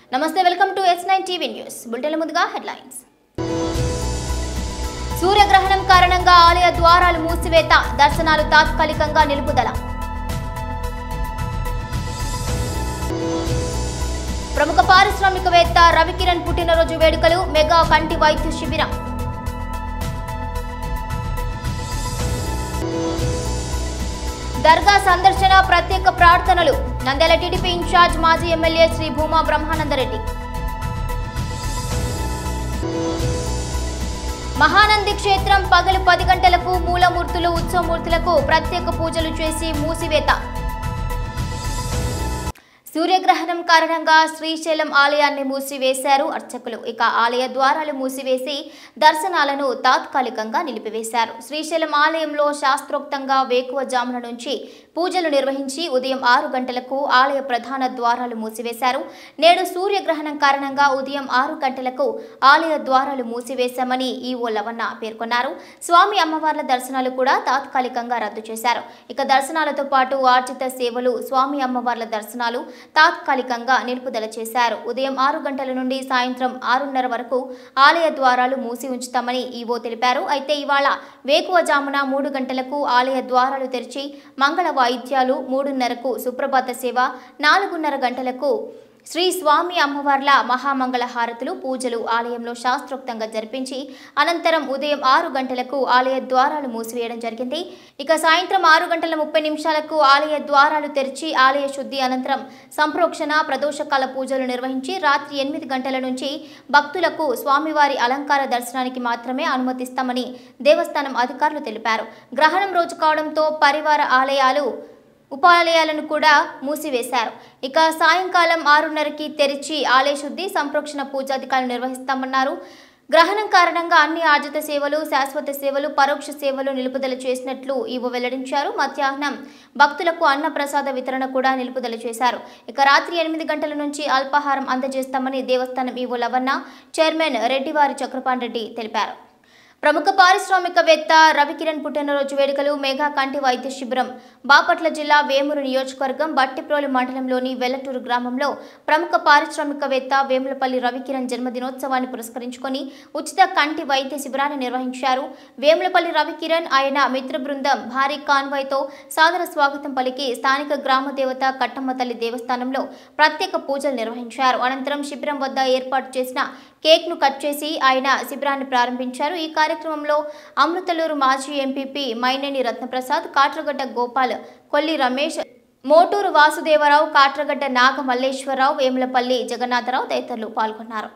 నమస్తే, welcome to S9 TV news. Bulletin ముందుగా headlines. సూర్యగ్రహణం కారణంగా ఆలయ ద్వారాలు మూసివేత, దర్శనాలు తాత్కాలికంగా నిలుపుదల. ప్రముఖ పారిశ్రామికవేత్త రవికిరణ్ పుట్టినరోజు వేడుకలు, మెగా కంటి వైద్య శిబిరం. దర్గా సందర్శన, ప్రత్యేక ప్రార్థనలు. నంద్యాల టీడీపీ ఇన్ఛార్జ్ మాజీ ఎమ్మెల్యే శ్రీ భూమా బ్రహ్మానందరెడ్డి. మహానంది క్షేత్రం పగలు 10 గంటలకు మూలమూర్తులు, ఉత్సవమూర్తులకు ప్రత్యేక పూజలు చేసి మూసివేత. సూర్యగ్రహణం కారణంగా శ్రీశైలం ఆలయాన్ని మూసివేశారు అర్చకులు. ఇక ఆలయ ద్వారాలు మూసివేసి దర్శనాలను తాత్కాలికంగా నిలిపివేశారు. శ్రీశైలం ఆలయంలో శాస్త్రోక్తంగా వేకువజామున నుంచి పూజలు నిర్వహించి ఉదయం 6 గంటలకు ఆలయ ప్రధాన ద్వారాలు మూసివేశారు. నేడు సూర్యగ్రహణం కారణంగా ఉదయం 6 గంటలకు ఆలయ ద్వారాలు మూసివేశామని ఈవో లవన్న పేర్కొన్నారు. స్వామి అమ్మవార్ల దర్శనాలు కూడా తాత్కాలికంగా రద్దు చేశారు. ఇక దర్శనాలతో పాటు ఆర్జిత సేవలు, స్వామి అమ్మవార్ల దర్శనాలు తాత్కాలికంగా నిలుపుదల చేశారు. ఉదయం 6 గంటల నుండి సాయంత్రం 6:30 వరకు ఆలయ ద్వారాలు మూసి ఉంచుతామని ఈవో తెలిపారు. అయితే ఇవాళ వేకువజామున 3 గంటలకు ఆలయ ద్వారాలు తెరిచి మంగళ వాయిద్యాలు, 3:30కు సుప్రభాత సేవ, 4:30 గంటలకు శ్రీ స్వామి అమ్మవార్ల మహామంగళ హారతులు, పూజలు ఆలయంలో శాస్త్రోక్తంగా జరిపించి అనంతరం ఉదయం 6 గంటలకు ఆలయ ద్వారాలు మూసివేయడం జరిగింది. ఇక సాయంత్రం 6:30 ఆలయ ద్వారాలు తెరిచి ఆలయ శుద్ధి అనంతరం సంప్రోక్షణ, ప్రదోషకాల పూజలు నిర్వహించి రాత్రి 8 గంటల నుంచి భక్తులకు స్వామివారి అలంకార దర్శనానికి మాత్రమే అనుమతిస్తామని దేవస్థానం అధికారులు తెలిపారు. గ్రహణం రోజు కావడంతో పరివార ఆలయాలు, ఉపాలయాలను కూడా మూసివేశారు. ఇక సాయంకాలం 6:30కి తెరిచి ఆలయ శుద్ధి, సంప్రోక్షణ పూజాధికారులు నిర్వహిస్తామన్నారు. గ్రహణం కారణంగా అన్ని ఆర్జిత సేవలు, శాశ్వత సేవలు, పరోక్ష సేవలు నిలుపుదల చేసినట్లు ఈవో వెల్లడించారు. మధ్యాహ్నం భక్తులకు అన్న ప్రసాద వితరణ కూడా నిలుపుదల చేశారు. ఇక రాత్రి 8 గంటల నుంచి అల్పాహారం అందజేస్తామని దేవస్థానం ఈవో లవన్న, చైర్మన్ రెడ్డివారి చక్రపాణి రెడ్డి తెలిపారు. ప్రముఖ పారిశ్రామికవేత్త రవికిరణ్ పుట్టినరోజు వేడుకలు, మెగా కంటి వైద్య శిబిరం. బాపట్ల జిల్లా వేమూరు నియోజకవర్గం బట్టిప్రోలు మండలంలోని వెల్లటూరు గ్రామంలో ప్రముఖ పారిశ్రామికవేత్త వేములపల్లి రవికిరణ్ జన్మదినోత్సవాన్ని పురస్కరించుకొని ఉచిత కంటి వైద్య శిబిరాన్ని నిర్వహించారు. వేములపల్లి రవికిరణ్, ఆయన మిత్ర బృందం భారీ కాన్వాయ్తో సాదర స్వాగతం పలికి స్థానిక గ్రామ దేవత కట్టమ్మ తల్లి దేవస్థానంలో ప్రత్యేక పూజలు నిర్వహించారు. అనంతరం శిబిరం వద్ద ఏర్పాటు చేసిన కేక్ను కట్ చేసి ఆయన శిబిరాన్ని ప్రారంభించారు. ఈ కార్యక్రమంలో అమృతలూరు మాజీ ఎంపీపీ మైనేని రత్నప్రసాద్, కాట్రగడ్డ గోపాల్, కొల్లి రమేష్, మోటూరు వాసుదేవరావు, కాట్రగడ్డ నాగ మల్లేశ్వరరావు, వేములపల్లి జగన్నాథరావు తదితరులు పాల్గొన్నారు.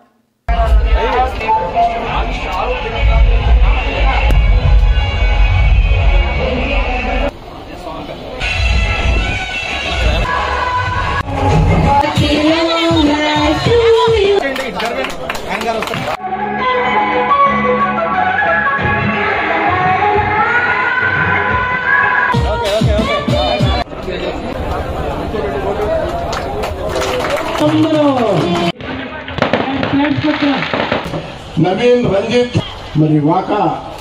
నవీన్, రంజిత్, మరి వాకా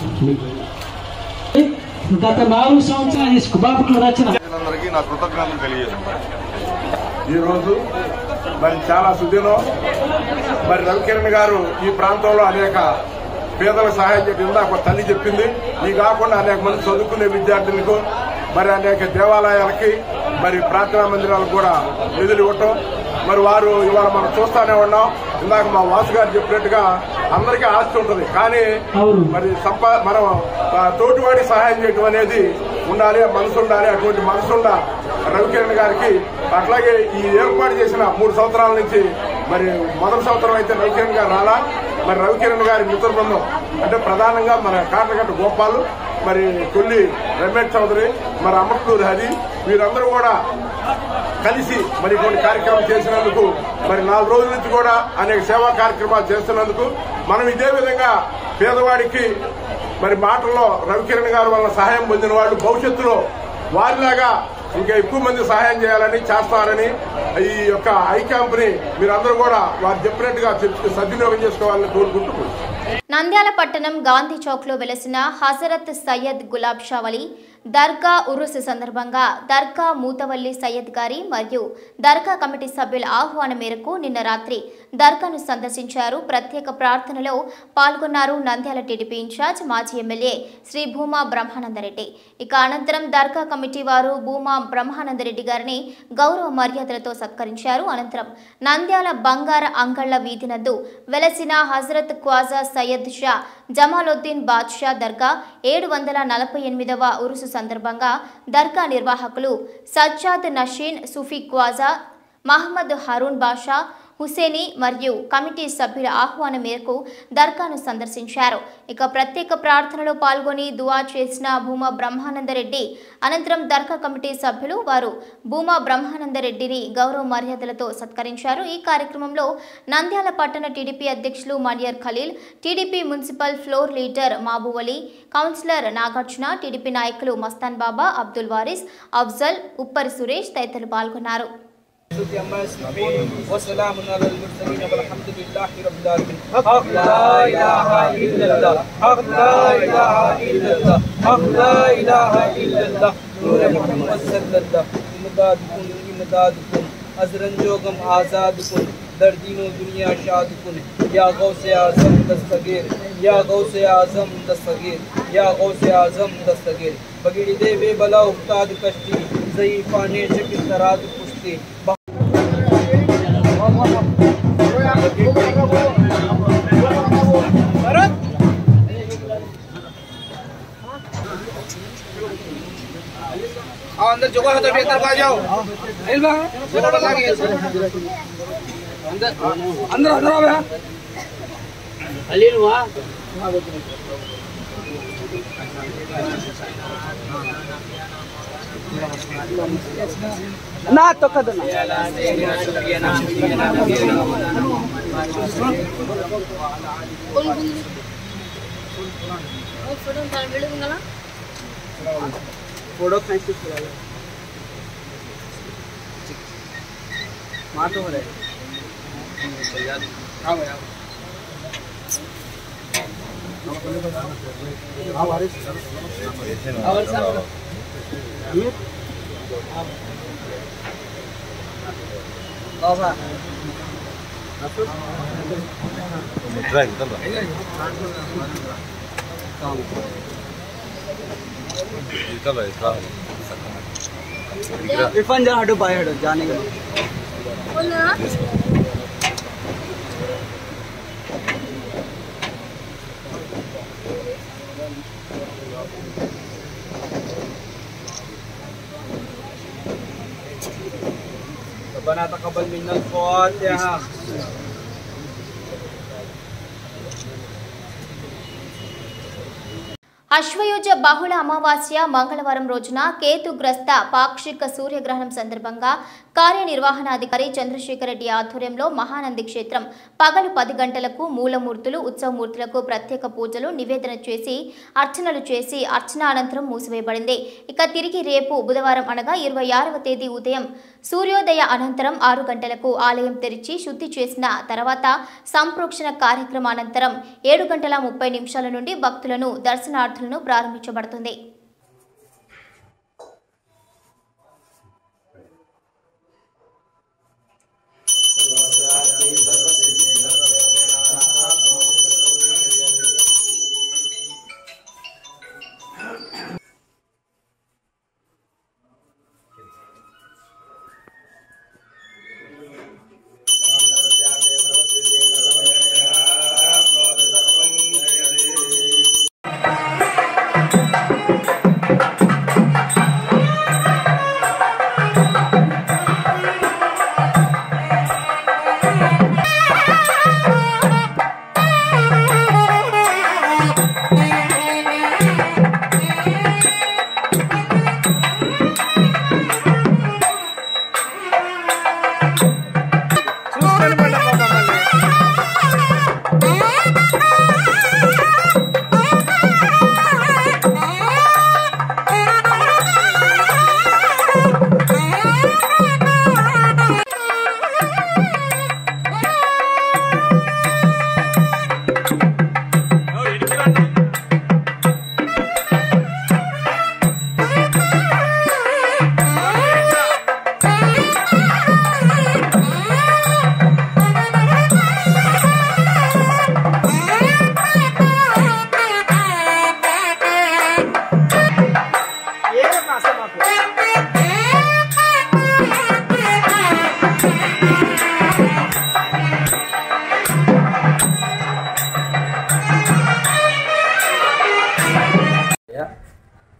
గత 4 సంవత్సరాలు బాపట్ల రచన అందరికీ నా కృతజ్ఞతలు తెలియజేస్తున్నాను. ఈరోజు మరి చాలా సుదినం. మరి రవికిరణ్ గారు ఈ ప్రాంతంలో అనేక పేదలకు సహాయం చేయడం ఒక తల్లి చెప్పింది. ఈ కాకుండా అనేక మంది చదువుకునే విద్యార్థులకు, మరి అనేక దేవాలయాలకి, మరి ప్రార్థనా మందిరాలకు కూడా నిధులు ఇవ్వటం. మరి వారు ఇవాళ మనం చూస్తానే ఉన్నాం. ఇందాక మా వాసు గారు చెప్పినట్టుగా అందరికీ ఆస్తి ఉంటుంది, కానీ మరి మనం తోటివాడి సహాయం చేయడం అనేది ఉండాలి, మనసు ఉండాలి. అటువంటి మనసున్న రవికిరణ్ గారికి, అట్లాగే ఈ ఏర్పాటు చేసిన 3 సంవత్సరాల నుంచి మరి మొదటి సంవత్సరం అయితే రవికిరణ్ గారు రాలా. మరి రవికిరణ్ గారి మిత్ర బృందం అంటే ప్రధానంగా మన కాట్రగడ్డ గోపాల్, మరి కొల్లి రమేష్ చౌదరి, మరి అమృతూరు హరి, వీరందరూ కూడా కలిసి మరి కొన్ని కార్యక్రమం చేసినందుకు, మరి 4 రోజుల నుంచి కూడా అనేక సేవా కార్యక్రమాలు చేస్తున్నందుకు మనం ఇదే విధంగా పేదవాడికి మరి మాటల్లో రవికిరణ్ గారి వల్ల సహాయం పొందిన వాళ్ళు భవిష్యత్తులో వారిలాగా ఇంకా ఎక్కువ మంది సహాయం చేయాలని, చేస్తారని ఈ యొక్క ఐ క్యాంప్ ని మీరందరూ కూడా వారు చెప్పినట్టుగా సద్వినియోగం చేసుకోవాలని కోరుకుంటున్నారు. నంద్యాల పట్టణం గాంధీ చౌక్ లో వెలసిన హజరత్ సయ్యద్ గులాబ్ షా వలి దర్గా ఉరుస్ సందర్భంగా దర్గా మూతవల్లి సయ్యద్ గారి మరియు దర్గా కమిటీ సభ్యుల ఆహ్వానం మేరకు నిన్న రాత్రి దర్గాను సందర్శించారు. ప్రత్యేక ప్రార్థనలో పాల్గొన్నారు నంద్యాల టీడీపీ ఇన్ఛార్జ్ మాజీ ఎమ్మెల్యే శ్రీ భూమా బ్రహ్మానందరెడ్డి. ఇక అనంతరం దర్గా కమిటీ వారు భూమా బ్రహ్మానందరెడ్డి గారిని గౌరవ మర్యాదలతో సత్కరించారు. అనంతరం నంద్యాల బంగార అంగళ్ల వీధి నందు వెలసిన హజరత్ ఖ్వాజా సయ్యద్ షా జమాలుద్దీన్ బాద్షా దర్గా 748వ ఉరుసు సందర్భంగా దర్గా నిర్వాహకులు సజ్జాద్ నషీన్ సుఫీ ఖ్వాజా మహమ్మద్ హరూన్ బాషా హుసేని మరియు కమిటీ సభ్యుల ఆహ్వానం మేరకు దర్గాను సందర్శించారు. ఇక ప్రత్యేక ప్రార్థనలో పాల్గొని దువా చేసిన భూమా బ్రహ్మానందరెడ్డి అనంతరం దర్గా కమిటీ సభ్యులు వారు భూమా బ్రహ్మానందరెడ్డిని గౌరవ మర్యాదలతో సత్కరించారు. ఈ కార్యక్రమంలో నంద్యాల పట్టణ టీడీపీ అధ్యక్షులు Maniyar Khaleel, TDP municipal floor leader Mabuvali, councillor Nagarjuna, TDP నాయకులు మస్తాన్ బాబా, అబ్దుల్ వారిస్, అఫ్జల్, ఉప్పరి సురేష్ తదితరులు పాల్గొన్నారు. وسلام على المرسلين والحمد لله رب العالمين. حق لا اله الا الله حق لا اله الا الله حق لا اله الا الله نور محمد صلى الله इमदादकुन अजरंजोगम आजादकुन दर्दीनो दुनिया शादकुन या गौसे आजम दस्तगीर या गौसे आजम दस्तगीर या गौसे आजम दस्तगीर बगिड़ी देवे बला उस्ताद कश्ती ज़ईफाने शकिल तराद कुश्ती अंदर जगह है तो भीतर आ जाओ अंदर अंदर अंदर आओ ना तो कदना फोटो कैसे मातो है आओ यार इरफान जा हटो बाहर हटो जाने का रब्बना तक़ब्बल मिन्ना फ़ातिहा అశ్వయుజ బహుళ అమావాస్య మంగళవారం రోజున కేతుగ్రస్త పాక్షిక సూర్యగ్రహణం సందర్భంగా కార్యనిర్వహణాధికారి చంద్రశేఖర్ రెడ్డి ఆధ్వర్యంలో మహానంది క్షేత్రం పగలు 10 గంటలకు మూలమూర్తులు ఉత్సవమూర్తులకు ప్రత్యేక పూజలు నివేదన చేసి అర్చనలు చేసి అర్చన అనంతరం మూసివేయబడింది. ఇక తిరిగి రేపు బుధవారం అనగా 26వ తేదీ ఉదయం సూర్యోదయ అనంతరం 6 గంటలకు ఆలయం తెరిచి శుద్ధి చేసిన తర్వాత సంప్రోక్షణ కార్యక్రమానంతరం 7:30 నుండి భక్తులను దర్శనార్థులను ప్రారంభించబడుతుంది.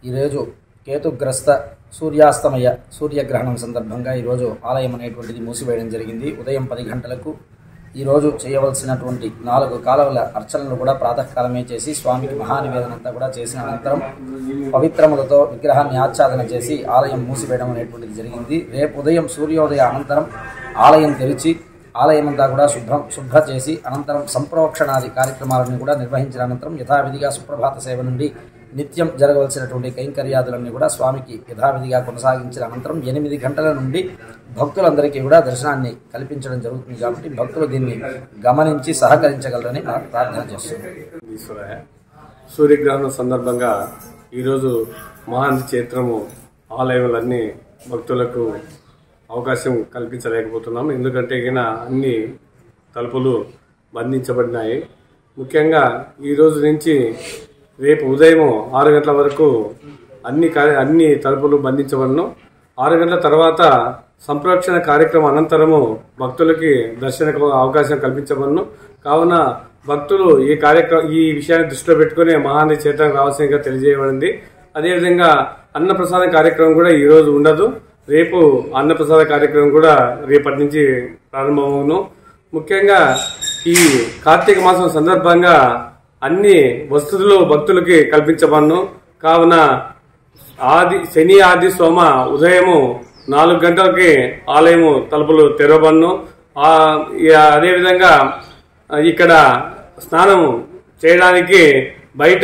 ఈరోజు కేతుగ్రస్త సూర్యాస్తమయ సూర్యగ్రహణం సందర్భంగా ఈరోజు ఆలయం అనేటువంటిది మూసివేయడం జరిగింది. ఉదయం 10 గంటలకు ఈరోజు చేయవలసినటువంటి 4 కాలువల అర్చనలు కూడా ప్రాతకాలమే చేసి స్వామికి మహానివేదన అంతా కూడా చేసిన అనంతరం పవిత్రములతో విగ్రహాన్ని ఆచ్ఛాదన చేసి ఆలయం మూసివేయడం అనేటువంటిది జరిగింది. రేపు ఉదయం సూర్యోదయ అనంతరం ఆలయం తెరిచి ఆలయమంతా కూడా శుభ్ర చేసి అనంతరం సంప్రోక్షణాది కార్యక్రమాలను కూడా నిర్వహించిన అనంతరం యథావిధిగా సుప్రభాత సేవ నుండి నిత్యం జరగవలసినటువంటి కైంకర్యాదులన్నీ కూడా స్వామికి యథావిధిగా కొనసాగించిన అనంతరం 8 గంటల నుండి భక్తులందరికీ కూడా దర్శనాన్ని కల్పించడం జరుగుతుంది. కాబట్టి భక్తులు దీన్ని గమనించి సహకరించగలరని ప్రార్థన చేస్తున్నాం. సూర్యగ్రహణం సందర్భంగా ఈరోజు మహాంతి క్షేత్రము ఆలయాలన్నీ భక్తులకు అవకాశం కల్పించలేకపోతున్నాం. ఎందుకంటే అన్ని తలుపులు బంధించబడినాయి. ముఖ్యంగా ఈరోజు నుంచి రేపు ఉదయం 6 గంటల వరకు అన్ని తలుపులు బంధించబడను. 6 గంటల తర్వాత సంప్రోక్షణ కార్యక్రమం అనంతరము భక్తులకి దర్శనకు అవకాశం కల్పించబడను. కావున భక్తులు ఈ విషయాన్ని దృష్టిలో పెట్టుకుని మహాంతి క్షేత్రం రావాల్సిందిగా తెలియజేయబడింది. అదేవిధంగా అన్నప్రసాద కార్యక్రమం కూడా ఈరోజు ఉండదు. రేపు అన్నప్రసాద కార్యక్రమం కూడా రేపటి నుంచి ప్రారంభమవును. ముఖ్యంగా ఈ కార్తీక మాసం సందర్భంగా అన్ని వసతులు భక్తులకి కల్పించబడను. కావున శని ఆది సోమ ఉదయము 4 గంటలకి ఆలయము తలుపులు తెరవబడను. అదేవిధంగా ఇక్కడ స్నానం చేయడానికి బయట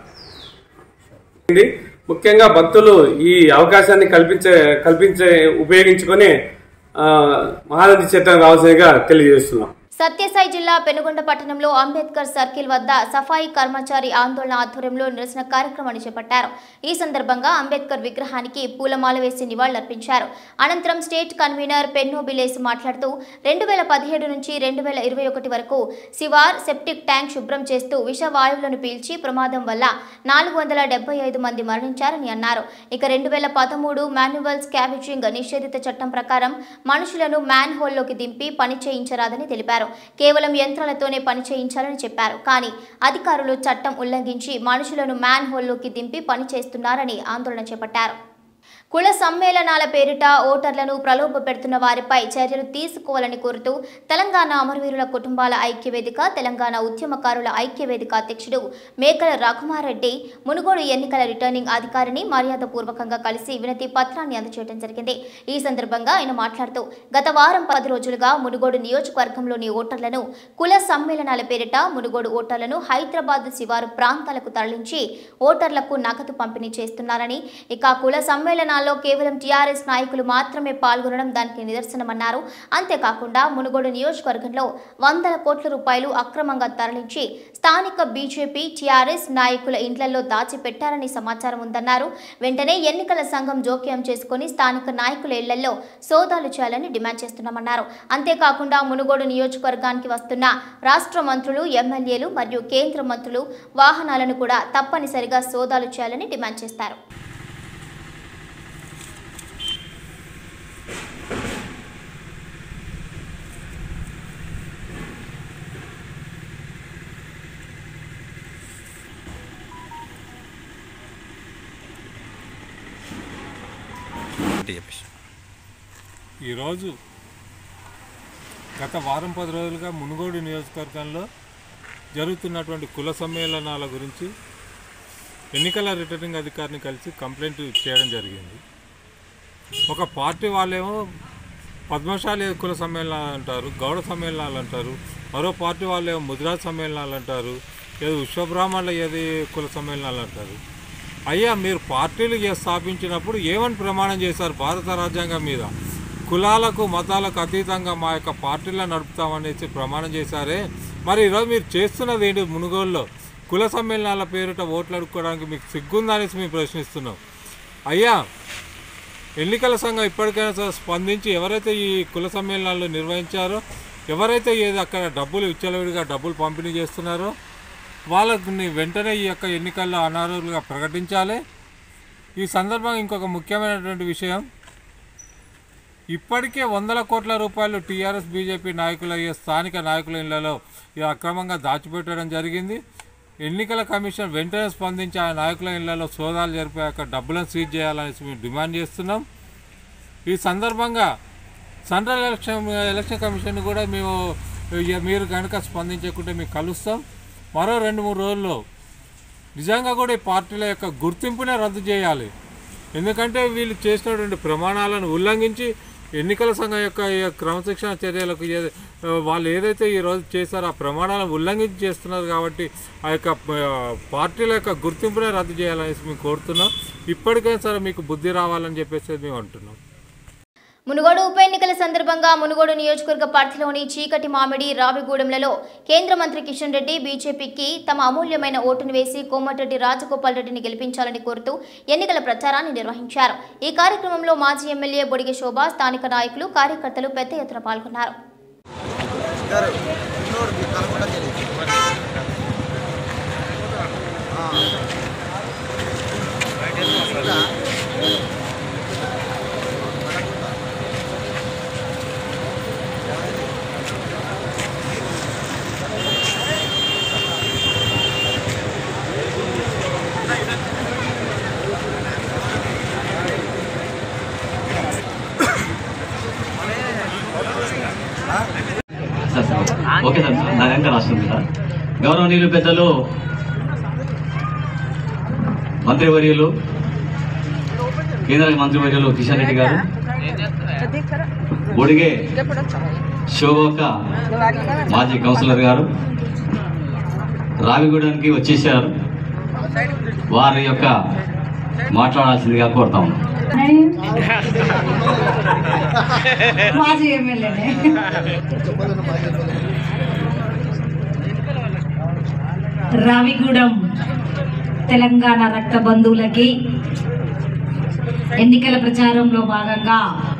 ముఖ్యంగా భక్తులు ఈ అవకాశాన్ని ఉపయోగించుకొని మహానది క్షేత్రం రావాల్సిందిగా తెలియజేస్తున్నాం. సత్యసాయి జిల్లా పెనుగొండ పట్టణంలో అంబేద్కర్ సర్కిల్ వద్ద సఫాయి కర్మచారి ఆందోళన ఆధ్వర్యంలో నిరసన కార్యక్రమాన్ని చేపట్టారు. ఈ సందర్భంగా అంబేద్కర్ విగ్రహానికి పూలమాల వేసి నివాళులర్పించారు. అనంతరం స్టేట్ కన్వీనర్ పెన్నో బిలేస్ మాట్లాడుతూ 2017 నుంచి 2021 వరకు శివార్ సెప్టిక్ ట్యాంక్ శుభ్రం చేస్తూ విషవాయువులను పీల్చి ప్రమాదం వల్ల 475 మంది మరణించారని అన్నారు. ఇక 2013 మాన్యువల్ స్కావెంజింగ్ నిషేధిత చట్టం ప్రకారం మనుషులను మ్యాన్ హోల్లోకి దింపి పని చేయించరాదని తెలిపారు. కేవలం యంత్రాలతోనే పని చేయించాలని చెప్పారు. కానీ అధికారులు చట్టం ఉల్లంఘించి మనుషులను మ్యాన్ హోల్లోకి దింపి పని చేస్తున్నారని ఆందోళన చేపట్టారు. కుల సమ్మేళనాల పేరిట ఓటర్లను ప్రలోభ పెడుతున్న వారిపై చర్యలు తీసుకోవాలని కోరుతూ తెలంగాణ అమరవీరుల కుటుంబాల ఐక్యవేదిక, తెలంగాణ ఉద్యమకారుల ఐక్యవేదిక అధ్యక్షుడు మేకల రఘుమారెడ్డి మునుగోడు ఎన్నికల రిటర్నింగ్ అధికారిని మర్యాదపూర్వకంగా కలిసి వినతి పత్రాన్ని అందజేయడం జరిగింది. ఈ సందర్భంగా ఆయన మాట్లాడుతూ గత వారం 10 రోజులుగా మునుగోడు నియోజకవర్గంలోని ఓటర్లను కుల సమ్మేళనాల పేరిట మునుగోడు ఓటర్లను హైదరాబాద్ శివారు ప్రాంతాలకు తరలించి ఓటర్లకు నగదు పంపిణీ చేస్తున్నారని, ఇక కుల సమ్మేళనాలు కేవలం టీఆర్ఎస్ నాయకులు మాత్రమే పాల్గొనడం దానికి నిదర్శనమన్నారు. అంతేకాకుండా మునుగోడు నియోజకవర్గంలో 100 కోట్ల రూపాయలు అక్రమంగా తరలించి స్థానిక బీజేపీ టీఆర్ఎస్ నాయకుల ఇండ్లలో దాచిపెట్టారని సమాచారం ఉందన్నారు. వెంటనే ఎన్నికల సంఘం జోక్యం చేసుకుని స్థానిక నాయకుల ఇళ్లలో సోదాలు చేయాలని డిమాండ్ చేస్తున్నామన్నారు. అంతేకాకుండా మునుగోడు నియోజకవర్గానికి వస్తున్న రాష్ట్ర మంత్రులు, ఎమ్మెల్యేలు మరియు కేంద్ర మంత్రులు వాహనాలను కూడా తప్పనిసరిగా సోదాలు చేయాలని డిమాండ్ చేస్తారు. ఈరోజు గత వారం 10 రోజులుగా మునుగోడు నియోజకవర్గంలో జరుగుతున్నటువంటి కుల సమ్మేళనాల గురించి ఎన్నికల రిటర్నింగ్ అధికారిని కలిసి కంప్లైంట్ చేయడం జరిగింది. ఒక పార్టీ వాళ్ళేమో పద్మశాలి కుల సమ్మేళనాలు అంటారు, గౌడ సమ్మేళనాలు అంటారు, మరో పార్టీ వాళ్ళేమో ముద్రాజ్ సమ్మేళనాలు అంటారు, ఏదో విశ్వబ్రాహ్మణుల ఏది కుల సమ్మేళనాలు అంటారు. అయ్యా, మీరు పార్టీలు స్థాపించినప్పుడు ఏమని ప్రమాణం చేశారు? భారత రాజ్యాంగం మీద కులాలకు మతాలకు అతీతంగా మా యొక్క పార్టీలను నడుపుతామనేసి ప్రమాణం చేశారే. మరి ఈరోజు మీరు చేస్తున్నది ఏంటి? మునుగోడులో కుల సమ్మేళనాల పేరిట ఓట్లు అడుక్కోవడానికి మీకు సిగ్గుందనేసి మేము ప్రశ్నిస్తున్నాం. అయ్యా, ఎన్నికల సంఘం ఇప్పటికైనా స్పందించి ఎవరైతే ఈ కుల సమ్మేళనాలు నిర్వహించారో, ఎవరైతే ఏది అక్కడ డబ్బులు విచ్చలవిడిగా డబ్బులు పంపిణీ చేస్తున్నారో వాళ్ళని వెంటనే ఈ యొక్క ఎన్నికల్లో అనర్హులుగా ప్రకటించాలి. ఈ సందర్భంగా ఇంకొక ముఖ్యమైనటువంటి విషయం, ఇప్పటికే 100 కోట్ల రూపాయలు టీఆర్ఎస్ బీజేపీ నాయకుల స్థానిక నాయకుల ఇళ్లలో అక్రమంగా దాచిపెట్టడం జరిగింది. ఎన్నికల కమిషన్ వెంటనే స్పందించి ఆ నాయకుల ఇళ్లలో సోదాలు జరిపాక డబ్బులను సీజ్ చేయాలనేసి మేము డిమాండ్ చేస్తున్నాం. ఈ సందర్భంగా సెంట్రల్ ఎలక్షన్ కమిషన్ కూడా మీరు కనుక స్పందించకుంటే మేము కలుస్తాం. మరో 2-3 రోజుల్లో నిజంగా కూడా ఈ పార్టీల యొక్క గుర్తింపునే రద్దు చేయాలి. ఎందుకంటే వీళ్ళు చేసినటువంటి ప్రమాణాలను ఉల్లంఘించి ఎన్నికల సంఘం యొక్క క్రమశిక్షణ చర్యలకు వాళ్ళు ఏదైతే ఈరోజు చేశారో ఆ ప్రమాణాలను ఉల్లంఘించి చేస్తున్నారు. కాబట్టి ఆ యొక్క పార్టీల యొక్క గుర్తింపునే రద్దు చేయాలనేసి మేము కోరుతున్నాం. ఇప్పటికైనా సరే మీకు బుద్ధి రావాలని చెప్పేసి మేము అంటున్నాం. మునుగోడు ఉప ఎన్నికల సందర్భంగా మునుగోడు నియోజకవర్గ పరిధిలోని చీకటి మామిడి రావిగూడెంలలో కేంద్ర మంత్రి కిషన్ రెడ్డి బీజేపీకి తమ అమూల్యమైన ఓటును వేసి కోమటిరెడ్డి రాజగోపాల్ రెడ్డిని గెలిపించాలని కోరుతూ ఎన్నికల ప్రచారాన్ని నిర్వహించారు. ఈ కార్యక్రమంలో మాజీ ఎమ్మెల్యే బొడిగె శోభ, స్థానిక నాయకులు, కార్యకర్తలు పెద్ద ఎత్తున పాల్గొన్నారు. ఓకే సార్, నా వెంట రాస్తుంది సార్. గౌరవనీయులు పెద్దలు మంత్రివర్యులు, కేంద్ర మంత్రివర్యులు కిషన్ రెడ్డి గారు, బొడిగే శోభక్క మాజీ కౌన్సిలర్ గారు రావిగూడానికి వచ్చేసారు. వారి యొక్క మాట్లాడాల్సిందిగా కోరుతా ఉన్నాం. మాజీ ఎమ్మెల్యేనే రావిగూడెం తెలంగాణ రక్త బంధువులకి ఎన్నికల ప్రచారంలో భాగంగా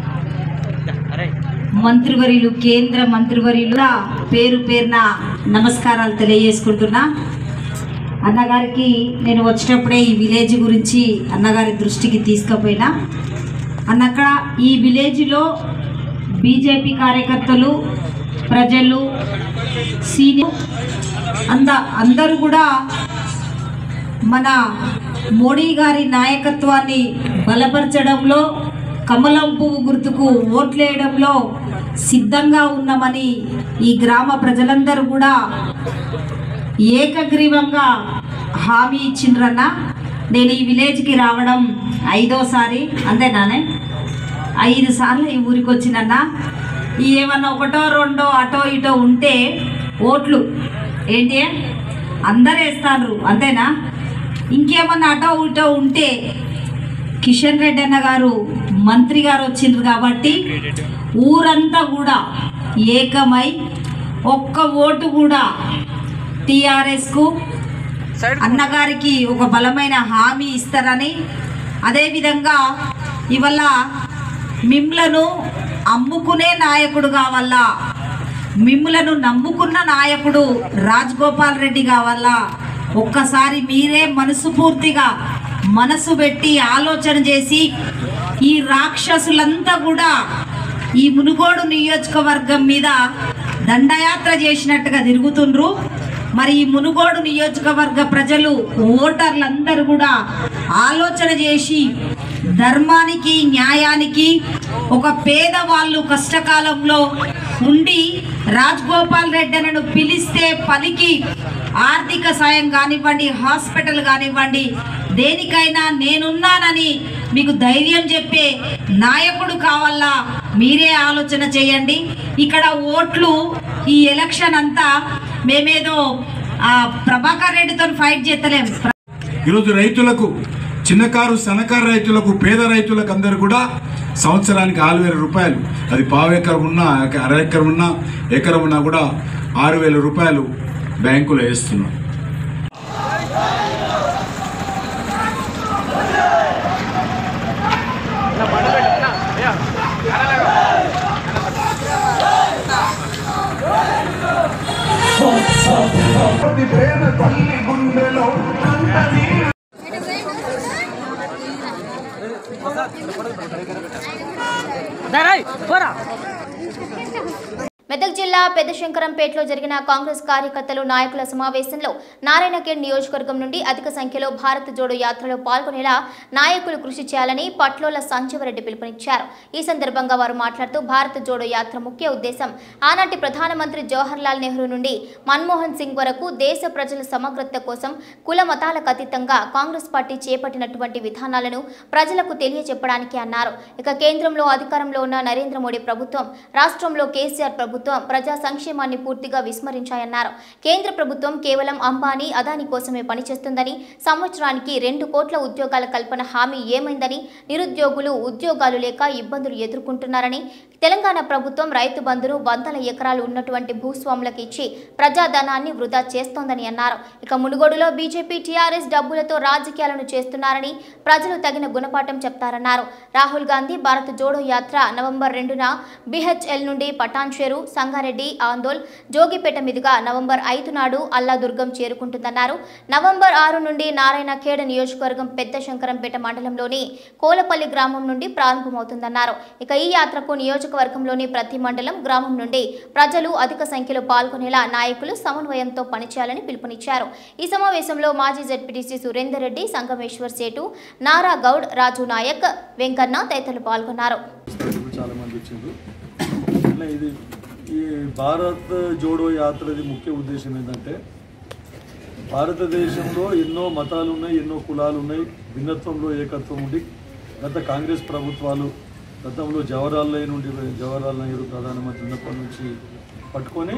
మంత్రివర్యులు, కేంద్ర మంత్రివర్యులు పేరు పేరున నమస్కారాలు తెలియజేసుకుంటున్నా. అన్నగారికి నేను వచ్చినప్పుడే ఈ విలేజ్ గురించి అన్నగారి దృష్టికి తీసుకుపోయినా. అన్నక్కడ ఈ విలేజ్లో బీజేపీ కార్యకర్తలు, ప్రజలు, సీనియర్ అందరూ కూడా మన మోడీ గారి నాయకత్వాన్ని బలపరచడంలో, కమలం పువ్వు గుర్తుకు ఓట్లేయడంలో సిద్ధంగా ఉన్నామని ఈ గ్రామ ప్రజలందరూ కూడా ఏకగ్రీవంగా హామీ ఇచ్చిండ్రన్న. నేను ఈ విలేజ్కి రావడం 5వసారి, అంతేనానే 5 సార్లు ఈ ఊరికి వచ్చినన్నా. ఏమన్నా 1, 2 అటో ఇటో ఉంటే ఓట్లు ఏంటి అందరు వేస్తారు, అంతేనా? ఇంకేమన్నా అటో ఇటో ఉంటే కిషన్ రెడ్డి అన్న గారు మంత్రి గారు వచ్చిండ్రు కాబట్టి ఊరంతా కూడా ఏకమై ఒక్క ఓటు కూడా టీఆర్ఎస్కు అన్నగారికి ఒక బలమైన హామీ ఇస్తారని, అదేవిధంగా ఇవాళ మిమ్మలను అమ్ముకునే నాయకుడు కావాలా, మిమ్మలను నమ్ముకున్న నాయకుడు రాజగోపాల్ రెడ్డి కావాలా, ఒక్కసారి మీరే మనస్ఫూర్తిగా మనసు పెట్టి ఆలోచన చేసి ఈ రాక్షసులంతా కూడా ఈ మునుగోడు నియోజకవర్గం మీద దండయాత్ర చేసినట్టుగా తిరుగుతుండ్రు. మరి ఈ మునుగోడు నియోజకవర్గ ప్రజలు, ఓటర్లందరూ కూడా ఆలోచన చేసి ధర్మానికి, న్యాయానికి, ఒక పేదవాళ్ళు కష్టకాలంలో ఉండి రాజగోపాల్ రెడ్డి అన్నను పిలిస్తే పలికి ఆర్థిక సాయం కానివ్వండి, హాస్పిటల్ కానివ్వండి, దేనికైనా నేనున్నానని మీకు ధైర్యం చెప్పే నాయకుడు కావాలా, మీరే ఆలోచన చేయండి. ఇక్కడ ఓట్లు ఈ ఎలక్షన్ అంతా మేమేదో ప్రభాకర్ రెడ్డితో ఫైట్ చేస్తలేం. ఈరోజు రైతులకు, చిన్నకారు సన్నకారు రైతులకు, పేద రైతులకు అందరూ కూడా సంవత్సరానికి 6,000 రూపాయలు, అది పావు ఎకరం ఉన్నా, అర ఎకరం ఉన్నా, ఎకరం ఉన్నా కూడా 6,000 రూపాయలు బ్యాంకులో వేస్తున్నాం. మెదక్ జిల్లా పెద్దశంకరంపేటలో జరిగిన కాంగ్రెస్ కార్యకర్తలు నాయకుల సమావేశంలో నారాయణఖేడ్ నియోజకవర్గం నుండి అధిక సంఖ్యలో భారత్ జోడో యాత్రలో పాల్గొనేలా నాయకులు కృషి చేయాలని పట్లోల సంజీవరెడ్డి పిలుపునిచ్చారు. ఈ సందర్భంగా వారు మాట్లాడుతూ భారత్ జోడో యాత్ర ముఖ్య ఉద్దేశం ఆనాటి ప్రధానమంత్రి జవహర్లాల్ నెహ్రూ నుండి మన్మోహన్ సింగ్ వరకు దేశ ప్రజల సమగ్రత కోసం కుల మతాలకు అతీతంగా కాంగ్రెస్ పార్టీ చేపట్టినటువంటి విధానాలను ప్రజలకు తెలియజెప్పడానికి అన్నారు. ఇక కేంద్రంలో అధికారంలో ఉన్న నరేంద్ర మోడీ ప్రభుత్వం, రాష్ట్రంలో కేసీఆర్ ప్రభుత్వం ప్రజా సంక్షేమాన్ని పూర్తిగా విస్మరించాయన్నారు. కేంద్ర ప్రభుత్వం కేవలం అంబానీ, అదానీ కోసమే పనిచేస్తుందని, సంవత్సరానికి 2 కోట్ల ఉద్యోగాల కల్పన హామీ ఏమైందని, నిరుద్యోగులు ఉద్యోగాలు లేక ఇబ్బందులు ఎదుర్కొంటున్నారని, తెలంగాణ ప్రభుత్వం రైతు బంధును 100 ఎకరాలు ఉన్నటువంటి భూస్వాములకు ఇచ్చి ప్రజాధనాన్ని వృధా చేస్తోందని అన్నారు. ఇక మునుగోడులో బీజేపీ టీఆర్ఎస్ డబ్బులతో రాజకీయాలను చేస్తున్నారని, ప్రజలు తగిన గుణపాఠం చెప్తారన్నారు. రాహుల్ గాంధీ భారత్ జోడో యాత్ర నవంబర్ 2న బిహెచ్ఎల్ నుండి పటాన్చేరు, సంగారెడ్డి, ఆందోల్, జోగిపేట మీదుగా నవంబర్ 5 నాడు అల్లాదుర్గం చేరుకుంటుందన్నారు. నవంబర్ 6 నుండి నారాయణఖేడ్ నియోజకవర్గం పెద్ద శంకరంపేట మండలంలోని కోలపల్లి గ్రామం నుండి ప్రారంభమవుతుందన్నారు. ఇక ఈ యాత్రకు నియోజకవర్గంలోని ప్రతి మండలం, గ్రామం నుండి ప్రజలు అధిక సంఖ్యలో పాల్గొనేలా నాయకులు సమన్వయంతో పనిచేయాలని పిలుపునిచ్చారు. ఈ సమావేశంలో మాజీ జెడ్పీటీసీ సురేందర్ రెడ్డి, సంగమేశ్వర్ సేటు, నారా గౌడ్, రాజు నాయక్, వెంకన్న తదితరులు పాల్గొన్నారు. ఇది ఈ భారత్ జోడో యాత్రది ముఖ్య ఉద్దేశం ఏంటంటే, భారతదేశంలో ఎన్నో మతాలు ఉన్నాయి, ఎన్నో కులాలు ఉన్నాయి, భిన్నత్వంలో ఏకత్వం ఉండి గత కాంగ్రెస్ ప్రభుత్వాలు గతంలో జవహర్లాల్ నెహ్రూ ప్రధానమంత్రి ఉన్నప్పటి నుంచి పట్టుకొని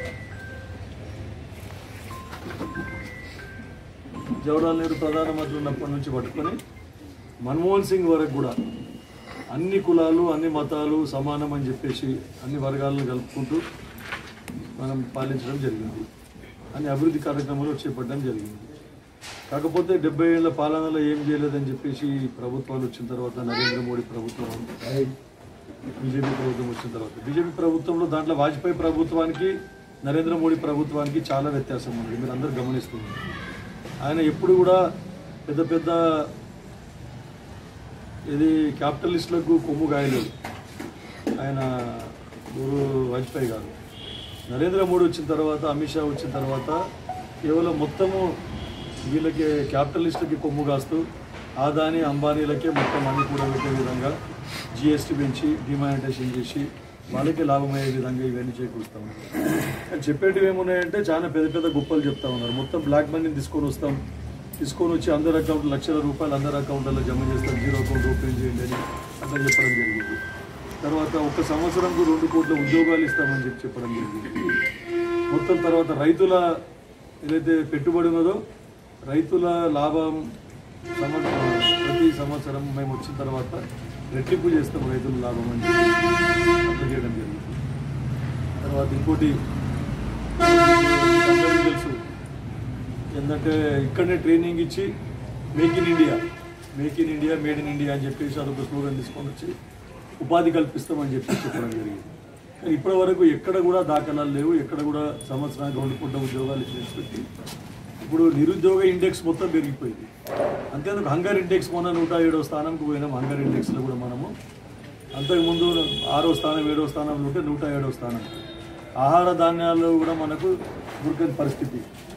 మన్మోహన్ సింగ్ వరకు కూడా అన్ని కులాలు, అన్ని మతాలు సమానం అని చెప్పేసి అన్ని వర్గాలను కలుపుకుంటూ మనం పాలించడం జరిగింది. అన్ని అభివృద్ధి కార్యక్రమాలు చేపట్టడం జరిగింది. కాకపోతే 70 ఏళ్ల పాలనలో ఏం చేయలేదని చెప్పేసి ప్రభుత్వాలు వచ్చిన తర్వాత, నరేంద్ర మోడీ ప్రభుత్వం, బీజేపీ ప్రభుత్వం వచ్చిన తర్వాత, బీజేపీ ప్రభుత్వంలో దాంట్లో వాజ్పేయి ప్రభుత్వానికి నరేంద్ర మోడీ ప్రభుత్వానికి చాలా వ్యత్యాసం ఉంది. మీరు అందరూ గమనిస్తున్నారు. ఆయన ఎప్పుడు కూడా పెద్ద పెద్ద ఇది క్యాపిటలిస్టులకు కొమ్ము గాయలేదు ఆయన వాజ్పేయి గారు. నరేంద్ర మోడీ వచ్చిన తర్వాత, అమిత్ షా వచ్చిన తర్వాత కేవలం మొత్తము వీళ్ళకి క్యాపిటలిస్టులకి కొమ్ము కాస్తూ ఆదాని, అంబానీలకే మొత్తం అన్ని కూడా పెట్టే విధంగా జిఎస్టీ పెంచి డిమానిటైజేషన్ చేసి వాళ్ళకి లాభమయ్యే విధంగా ఇవన్నీ చేకూరుస్తూ ఉన్నారు. చెప్పేటివి ఏమున్నాయంటే చాలా పెద్ద పెద్ద గొప్పలు చెప్తా ఉన్నారు. మొత్తం బ్లాక్ మనీని తీసుకొని వచ్చి అందరి అకౌంట్ లక్షల రూపాయలు అందరి అకౌంట్లలో జమ చేస్తాం, 0 అకౌంట్ ఓపెన్ చేయండి అని అట్లా చెప్పడం జరిగింది. తర్వాత 1 సంవత్సరంకు 2 కోట్ల ఉద్యోగాలు ఇస్తామని చెప్పడం జరిగింది. మొత్తం తర్వాత రైతుల ఏదైతే పెట్టుబడి ఉన్నదో రైతుల లాభం ప్రతి సంవత్సరం మేము వచ్చిన తర్వాత రెట్టింపు చేస్తాం రైతుల లాభం అని అట్లా చేయడం జరిగింది. తర్వాత ఇంకోటి తెలుసు ఏంటంటే, ఇక్కడనే ట్రైనింగ్ ఇచ్చి make in India, made in India అని చెప్పేసి అదొక స్లోగన్ తీసుకొని వచ్చి ఉపాధి కల్పిస్తామని చెప్పడం జరిగింది. కానీ ఇప్పటి వరకు ఎక్కడ కూడా దాఖలాలు లేవు. ఎక్కడ కూడా సంవత్సరానికి 2 కోట్ల ఉద్యోగాలు పెట్టి ఇప్పుడు నిరుద్యోగ ఇండెక్స్ మొత్తం పెరిగిపోయింది. అంతేందుకు హంగర్ ఇండెక్స్ మొన్న 107వ స్థానంకి పోయినాం. హంగర్ ఇండెక్స్లో కూడా మనము అంతకుముందు 6వ స్థానం 7వ స్థానంలో ఉంటే 107వ స్థానం. ఆహార ధాన్యాలు కూడా మనకు దొరికని పరిస్థితి.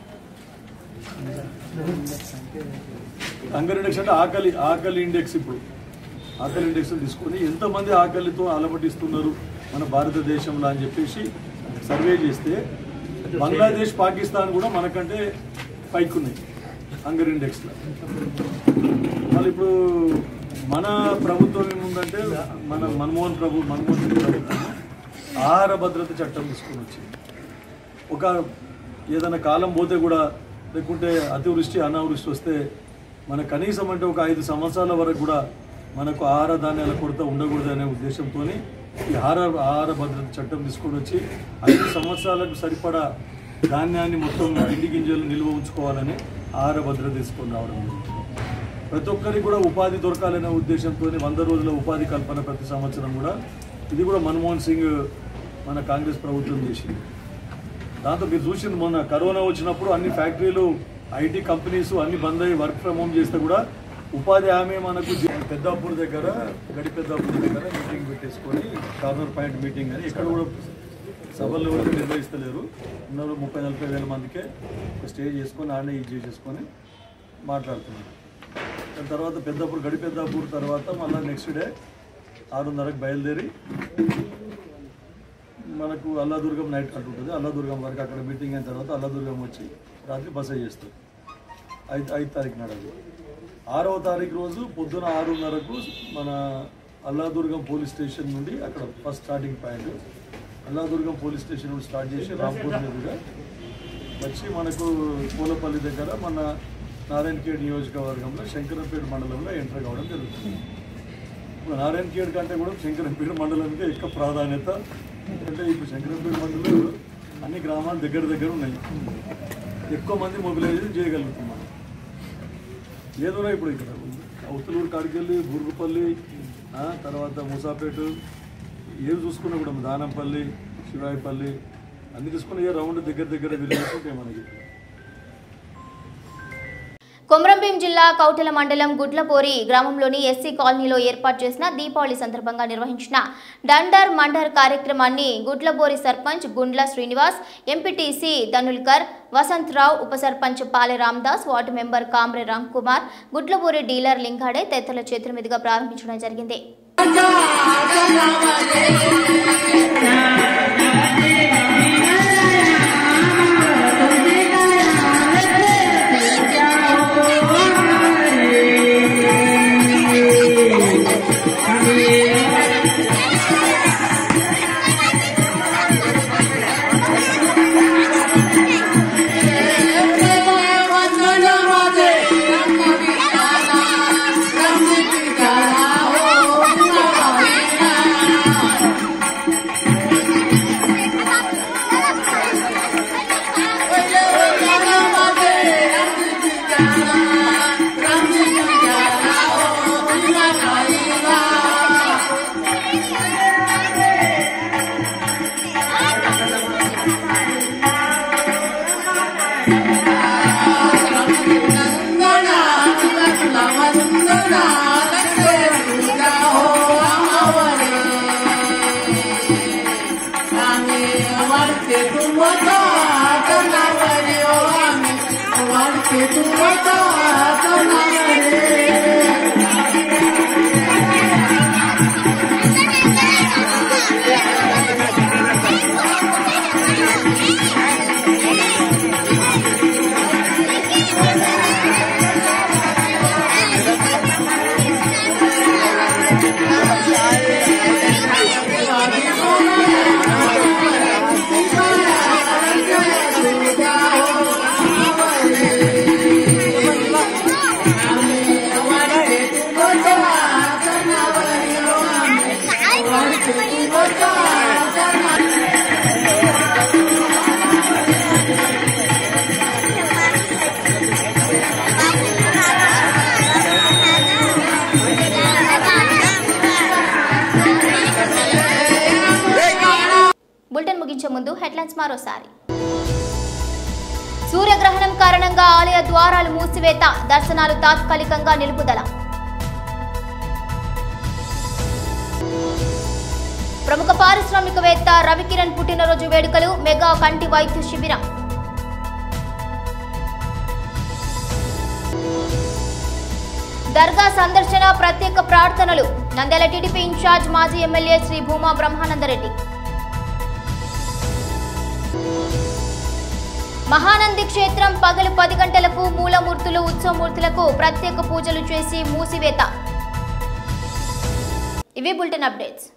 హంగర్ ఇండెక్స్ అంటే ఆకలి ఇండెక్స్. ఇప్పుడు ఆకలి ఇండెక్స్ తీసుకొని ఎంతమంది ఆకలితో అలమటిస్తున్నారు మన భారతదేశంలో అని చెప్పేసి సర్వే చేస్తే బంగ్లాదేశ్, పాకిస్తాన్ కూడా మనకంటే పైకి ఉన్నాయి హంగర్ ఇండెక్స్లో. మళ్ళీ ఇప్పుడు మన ప్రభుత్వం ఏముందంటే, మన మన్మోహన్ సింగ్ ప్రభుత్వం ఆహార భద్రత చట్టం తీసుకొని వచ్చింది. ఒక ఏదైనా కాలం పోతే కూడా, లేకుంటే అతివృష్టి అనావృష్టి వస్తే మన కనీసం అంటే ఒక 5 సంవత్సరాల వరకు కూడా మనకు ఆహార ధాన్యాల కొరత ఉండకూడదు అనే ఉద్దేశంతో ఈ ఆహార భద్రత చట్టం తీసుకొని వచ్చి 5 సంవత్సరాలకు సరిపడా ధాన్యాన్ని మొత్తం పిండి గింజలు నిల్వ ఉంచుకోవాలని ఆహార భద్రత తీసుకొని రావడం జరిగింది. ప్రతి ఒక్కరికి కూడా ఉపాధి దొరకాలనే ఉద్దేశంతో 100 రోజుల ఉపాధి కల్పన ప్రతి సంవత్సరం కూడా, ఇది కూడా మన్మోహన్ సింగ్ మన కాంగ్రెస్ ప్రభుత్వం చేసింది. దాంతో మీరు చూసింది మొన్న కరోనా వచ్చినప్పుడు అన్ని ఫ్యాక్టరీలు, ఐటీ కంపెనీస్ అన్ని బంద్ అయ్యి వర్క్ ఫ్రమ్ హోమ్ చేస్తే కూడా ఉపాధి హామీ మనకు పెద్దాపూర్ దగ్గర, గడి పెద్దాపూర్ దగ్గర మీటింగ్ పెట్టేసుకొని కార్నర్ పాయింట్ మీటింగ్ అని ఇక్కడ కూడా సభలు ఎవరు నిర్వహిస్తలేరు. ఉన్నారు 30-40 వేల మందికే స్టేజ్ చేసుకొని ఆడనే ఇది చేసేసుకొని మాట్లాడుతున్నారు. దాని తర్వాత పెద్దపూర్ గడి పెద్దాపూర్ తర్వాత మళ్ళీ నెక్స్ట్ డే 6:30కి బయలుదేరి మనకు అల్లాదుర్గం నైట్ అంటుంటుంది. అల్లాదుర్గం వరకు అక్కడ మీటింగ్ అయిన తర్వాత అల్లాదుర్గం వచ్చి రాత్రి బస చేస్తారు. 5 తారీఖు నాడు. 6వ తారీఖు రోజు పొద్దున 6:30కు మన అల్లాదుర్గం పోలీస్ స్టేషన్ నుండి అక్కడ first starting point Alladurgam police station నుండి స్టార్ట్ చేసి రాంపూర్ మీదుగా వచ్చి మనకు పూలపల్లి దగ్గర మన నారాయణఖేడ్ నియోజకవర్గంలో శంకరంపేట మండలంలో ఎంటర్ కావడం జరుగుతుంది. నారాయణఖేడ్ కంటే కూడా శంకరంపేట మండలానికి ఎక్కువ ప్రాధాన్యత. ఎందుకంటే ఇప్పుడు శంకరంపేట మండలంలో అన్ని గ్రామాలు దగ్గర ఉన్నాయి. ఎక్కువ మంది మొబిలైజేషన్ చేయగలుగుతున్నాం. ఏదోనా ఇప్పుడు ఇక్కడ ఉత్తలూరు కాడికెళ్ళి బూరుగుపల్లి తర్వాత మూసాపేట ఏవి చూసుకున్నా కూడా దానంపల్లి శివాయిపల్లి అన్ని తీసుకుని రౌండ్ దగ్గర విలేజెస్ ఉంటాయి మనకి. కొమరంభీం జిల్లా కౌటల మండలం గుడ్లపోరి గ్రామంలోని ఎస్సీ కాలనీలో ఏర్పాటు చేసిన దీపావళి సందర్భంగా నిర్వహించిన డండర్ మండర్ కార్యక్రమాన్ని గుడ్లపోరి సర్పంచ్ గుండ్ల శ్రీనివాస్, ఎంపీటీసీ ధనుల్కర్, వసంతరావు, ఉప sarpanch Pale Ramdas, ward member Kamre Ram Kumar, Gudlapori dealer Lingade తదితరుల చేతుల మీదుగా ప్రారంభించడం జరిగింది. బులెటిన్ ముగించే ముందు హెడ్లైన్స్ మరోసారి. సూర్యగ్రహణం కారణంగా ఆలయ ద్వారాలు మూసివేత, దర్శనాలు తాత్కాలికంగా నిలుపుదల. ప్రముఖ పారిశ్రామికవేత్త రవికిరణ్ పుట్టినరోజు వేడుకలు, మెగా కంటి వైద్య శిబిరం. దర్గా సందర్శన, ప్రత్యేక ప్రార్థనలు. నంద్యాల టీడీపీ ఇన్ఛార్జ్ మాజీ ఎమ్మెల్యే శ్రీ భూమా బ్రహ్మానందరెడ్డి. మహానంది క్షేత్రం పగలు 10 గంటలకు మూలమూర్తులు, ఉత్సవమూర్తులకు ప్రత్యేక పూజలు చేసి మూసివేత. ఇవి బులెటిన్ అప్డేట్స్.